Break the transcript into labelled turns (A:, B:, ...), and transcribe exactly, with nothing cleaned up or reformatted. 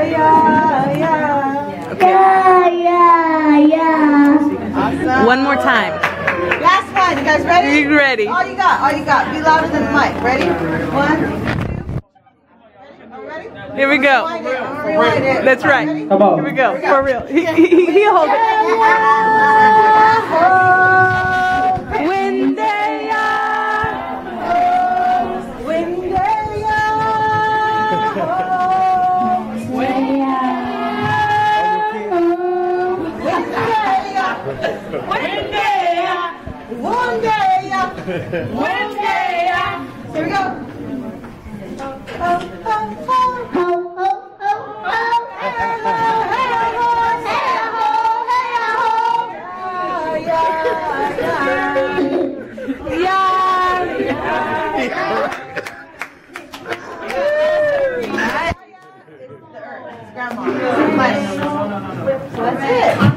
A: yeah, yeah.
B: Okay. Yeah, yeah, yeah.
A: Awesome.
C: One more time.
A: Last one. You guys ready?
C: You ready?
A: All you got. All you got. Be louder than the mic. Ready? One, two. Ready?
C: Here we go.
A: Rewind it. Rewind it.
C: That's right.
A: Ready?
D: Come on.
C: Here we go. For real. He, he, he, he hold it. Windeya.
A: Windeya. Windeya. Windeya. Here we go. Oh, oh, oh. Grandma. That's it.